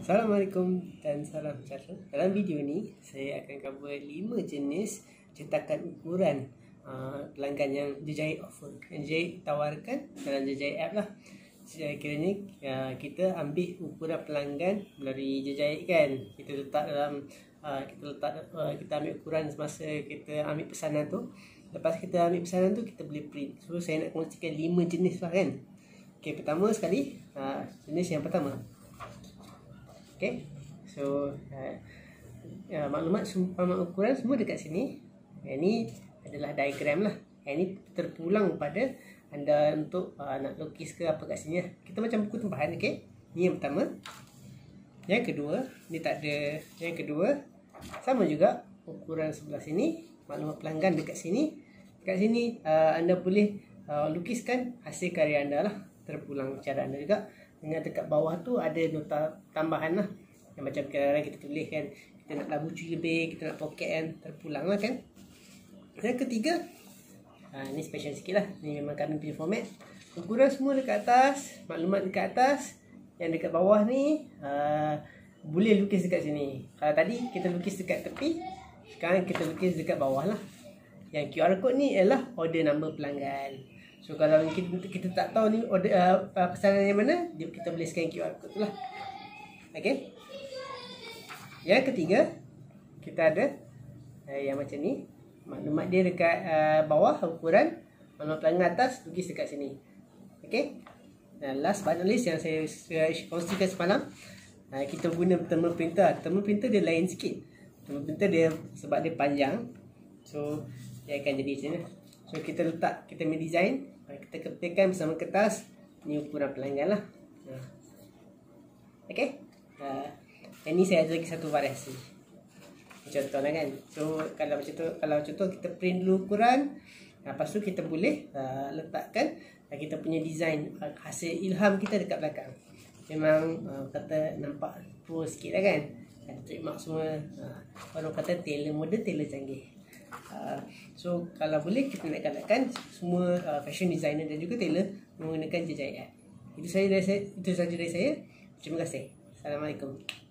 Assalamualaikum dan salam sejahtera. Dalam video ni saya akan cover 5 jenis cetakan ukuran pelanggan yang Jejait offer, yang Jejait tawarkan dalam Jejait app lah. Kiranya kita ambil ukuran pelanggan melalui Jejait kan. Kita letak dalam kita ambil ukuran semasa kita ambil pesanan tu. Lepas kita ambil pesanan tu, kita boleh print. So saya nak kongsikan 5 jenis lah kan. Okay, pertama sekali jenis yang pertama. Okay, so maklumat ukuran semua dekat sini. Yang ni adalah diagram lah. Yang ni terpulang pada anda untuk nak lukis ke apa kat sini lah. Kita macam buku tempahan. Okay, ni yang pertama. Yang kedua, ni tak ada. Yang kedua sama juga, ukuran sebelah sini, maklumat pelanggan dekat sini. Dekat sini anda boleh lukiskan hasil karya anda lah, terpulang cara anda juga. Dengan dekat bawah tu ada nota tambahan lah, yang macam kadang-kadang kita tulis kan, kita nak labucu lebih, kita nak poket kan, terpulang lah kan. Yang ketiga, ni special sikit lah. Ni memang kami punya format. Ukuran semua dekat atas, maklumat dekat atas. Yang dekat bawah ni boleh lukis dekat sini. Kalau tadi kita lukis dekat tepi, sekarang kita lukis dekat bawah lah. Yang QR code ni ialah order number pelanggan. So kalau kita tak tahu ni order pesanan yang mana, kita boleh scan QR code tu lah. Okay. Yang ketiga, kita ada yang macam ni. Maklumat dia dekat bawah ukuran, maklumat pelanggan atas, lukis dekat sini. Okay. Dan last but not least yang saya kongsikan semalam, kita guna thermal printer. Thermal printer dia lain sikit. Thermal printer dia sebab dia panjang, so dia akan jadi macam ni. So kita letak, kita punya design, kita ketikkan bersama kertas, ni ukuran pelanggan lah. Okay. Yang ni saya ada lagi satu variasi. Contoh lah kan. So kalau macam tu kita print dulu ukuran, lepas tu kita boleh letakkan kita punya design, hasil ilham kita dekat belakang. Memang kata nampak pro sikit lah kan. Ada trademark semua. Orang kata tailor modern, tailor canggih. So kalau boleh kita nak galakkan semua fashion designer dan juga tailor menggunakan Jejait app. Itu saja dari saya. Terima kasih. Assalamualaikum.